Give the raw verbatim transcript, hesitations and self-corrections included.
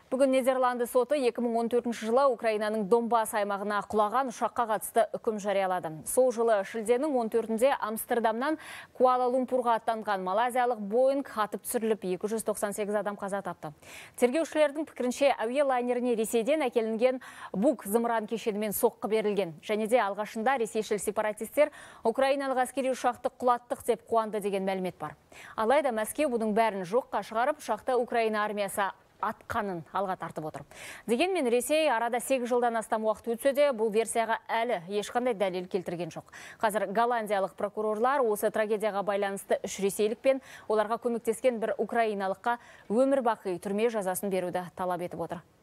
Бүгін Нидерланды соты екі мың он төртінші жылы Украинаның Донбасс аймағына құлаған ұшаққа қатысты үкім жариялады. Сол жылы шілденің он төртінде Амстердамнан Куала-Лумпурға аттанған малайзиялық Боинг атып түсіріліп, екі жүз тоқсан сегіз адам қаза тапты. Тергеушілердің пікірінше, әуе лайнеріне Ресейден әкелінген Бук зымыран кешенімен соққы берілген. Және де алғашында ресейшіл сепаратистер Украиналық әскери ұшақты құлаттық деп қуанды деген мәлімет бар. Алайда Мәскеу бұның бәрін жоққа шығарып, ұшақты Украина армиясы атқанын алға тартып отыр. Дегенмен Ресей арада сегіз жылдан астам уақыт өтсе де, бұл версияға әлі ешқандай дәлел келтірген жоқ. Қазір голландиялық прокурорлар осы трагедияға байланысты үш ресейлік пен оларға көмектескен бір украиналыққа өмір бақи түрме жазасын беруді талап етіп отыр.